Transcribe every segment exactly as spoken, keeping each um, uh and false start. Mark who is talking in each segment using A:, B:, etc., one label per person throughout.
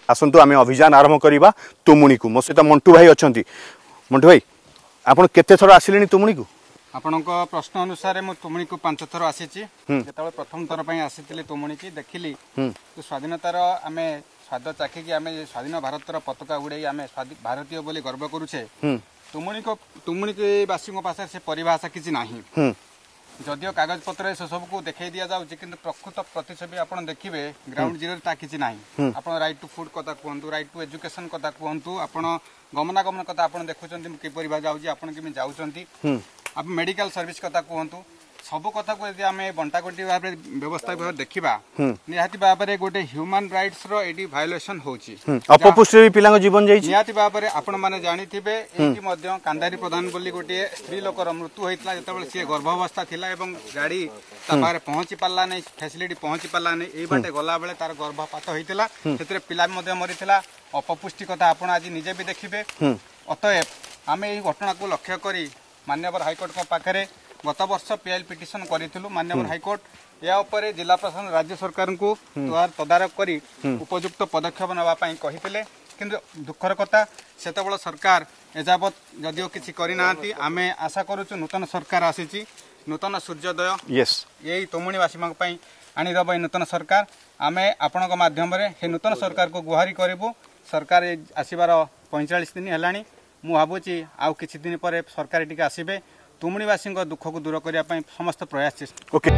A: आसतु आम अभियान आरंभ करवा तुमुनी को। मो सहित मंटू भाई अच्छा। मंटू भाई आपड़ केते थर आसिले तुमुनी को?
B: आपण प्रश्न अनुसार मुझे तुमुनी को पांच थर आसी जो प्रथम थर पर आसी तुमुनी की देखिली तो स्वाधीनतार आम स्वाद चाखिकी आम स्वाधीन भारतर पताका उड़े आम भारतीय बोली गर्व करुचे। तुमुनी को तुमुनी बासी पास से परिभाषा किसी ना जदियो कागज पत्र से सब को देखा दि जाऊँगी कि प्रकृत प्रतिच्छवि आप देखिए ग्राउंड जीरो किसी ना आप राइट टू फूड कथा कहतु राइट टू एजुकेशन कथा कहतु आप गमनागमन कथा आप देखुं किपर जाऊँगी आप जाऊँगी आप मेडिकल सर्विस कथा कहतु सब कथा को यदि आम बंटागंटी भाव व्यवस्था भाव देखा निहाती भाव में गोटे ह्यूमन राइट्स रो भायोलेसन होची
A: अपपुष्टि भी पिला जीवन जाई
B: निहाती भाव में आपण माने जानिथिबे एठी मध्य कांदारी प्रधान बोली गोटे स्त्री लोकर मृत्यु होइतला जतबेले सी गर्भावस्था थिला एवं गाड़ी ता पारे पहुंची पारला नै फैसिलिटी पहुंची पारला नै एई बाटे गला बेले तार गर्भपात होइतला सेतरे पिला मध्य मरितला अपपुष्टि कथा आपण आज निजे भी देखिबे। अतएव आमे एई घटना को लक्ष्य करी माननीय हाईकोर्ट को पाखरे गत वर्ष पीएल पिटिशन करूँ माननीय हाईकोर्ट या उपरे जिला प्रशासन राज्य सरकार को तदारख करी उपयुक्त पदक्षेप नापी कही किंतु दुखर कथा से सरकार एजावत जदिओ किसी करना आम आशा करुचु नूतन सरकार आसी नूतन सूर्योदय
A: यस
B: यही तुमुनीवासी आणीदब नूतन सरकार आम आपण मध्यम नूतन सरकार को गुहारी करूँ। सरकार आसबार पैंचाश दिन है मु भावुची आउ किछि दिन पर सरकार टी आसबे तुमुनीवासी दुख को दूर करने समस्त प्रयास चेष्टा।
A: ओके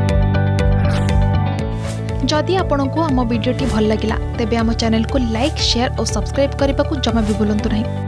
C: जदि आपंक आम भिडी भल लगा तेब आम चैनल को लाइक शेयर और सब्सक्राइब करने को जमा भी भूलु नहीं।